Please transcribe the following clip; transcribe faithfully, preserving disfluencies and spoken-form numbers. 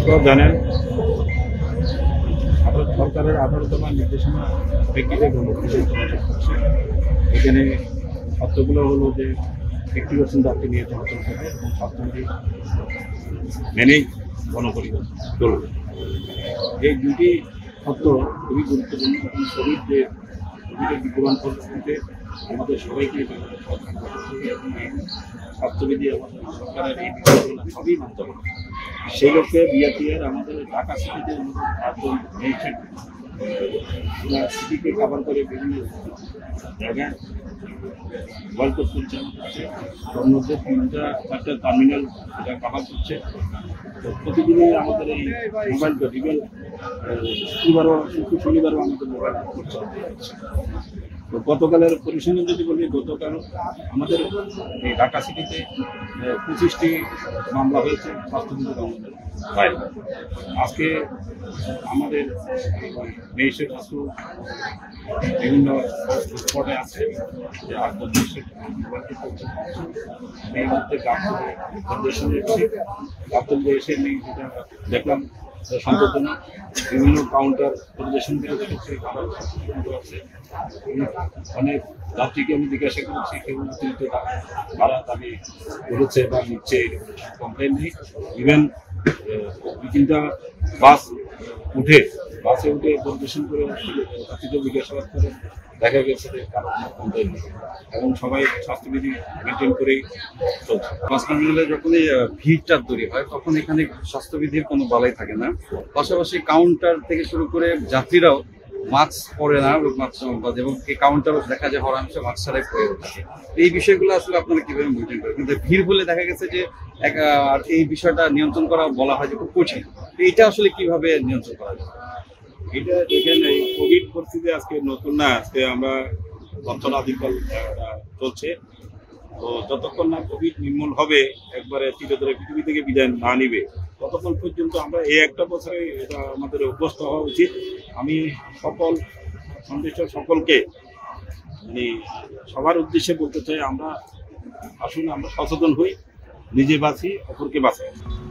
আপনারা জানেন আপনার সরকারের আঠারোতম নির্দেশনা প্রেক্ষিতে করছে। এখানে শর্তগুলো হলো যে একটি পার্সেন্ট যাত্রী নিয়ে চলাচল করবে এবং স্বাস্থ্যবিধি মেনেই গণপরিবহন চলবে। এই দুটি শর্ত খুবই গুরুত্বপূর্ণ। কোভিড যে কোভিডের বিদ্যমান পরিস্থিতিতে আমাদের সবাইকে স্বাস্থ্যবিধি এবং সরকারের এই বিষয়গুলো সবই মানতে হবে। সেই লক্ষ্যে বিআরটিএর আমাদের ঢাকা সিটিতে পাঁচজন ম্যাজিস্ট্রেট সিটিকে কভার করে বিভিন্ন জায়গায় ওয়ার্ল্ড কাপ করছে। তার মধ্যে তিনটা চারটা টার্মিনাল এটা কভার করছে। তো প্রতিদিনই আমাদের এই মোবাইলটা রিগেল শনিবারও শুক্র শনিবারও আমাদের মোবাইল করছে। তো গতকালের পরিসংখ্যান যদি বলি, গতকাল আমাদের এই ঢাকা সিটিতে পঁচিশটি মামলা হয়েছে স্বাস্থ্যবিধি লঙ্ঘনের বাইরে। আজকে আমাদের ম্যাজিস্ট্রেট স্বাস্থ্য বিভিন্ন স্পটে আছে যে আটজন ম্যাজিস্ট্রেট এই মধ্যে গাবতলে গাবতলে এসে নেই, যেটা দেখলাম সন্তোষজনক। বিভিন্ন কাউন্টার পরিদর্শন করে দেখেছে, আছে অনেক যাত্রীকে আমি জিজ্ঞাসা করেছি, কেউ অতিরিক্ত ভাড়া দাবি করেছে বা নিচ্ছে, কমপ্লেন নেই। ইভেন দুই তিনটা বাস উঠে বাসে উঠে পরিদর্শন করে যাত্রীদের জিজ্ঞাসাবাদ করে দেখা গেছে যে কারো কমপ্লেন নেই এবং সবাই স্বাস্থ্যবিধি মেনটেন করেই চলছে। বাস টার্মিনালে যখনই ভিড়টা তৈরি হয় তখন এখানে স্বাস্থ্যবিধির কোনো বালাই থাকে না। পাশাপাশি কাউন্টার থেকে শুরু করে যাত্রীরাও মাস্ক পরে না, এবং এই কাউন্টারও দেখা যায় হরাংশে মাস্ক ছাড়াই পরে থাকে। এই বিষয়গুলো আসলে আপনারা কিভাবে মেনটেন করেন? কিন্তু ভিড় হলে দেখা গেছে যে এই বিষয়টা নিয়ন্ত্রণ করা বলা হয় যে খুব কঠিন। এইটা আসলে কিভাবে নিয়ন্ত্রণ করা যায়? এটা দেখেন, এই কোভিড পরিস্থিতি আজকে নতুন না, আজকে আমরা অর্থনৈতিকল চলছে। তো যতক্ষণ না কোভিড নির্মূল হবে, একবারে চিরতরে পৃথিবী থেকে বিদায় না নিবে, ততক্ষণ পর্যন্ত আমরা এই একটা বছরে এটা আমাদের অভ্যস্ত হওয়া উচিত। আমি সকল সন্তুষ্ট সকলকে মানে সবার উদ্দেশ্যে বলতে চাই, আমরা আসুন আমরা সচেতন হই, নিজে বাঁচি, অপরকে বাঁচাই।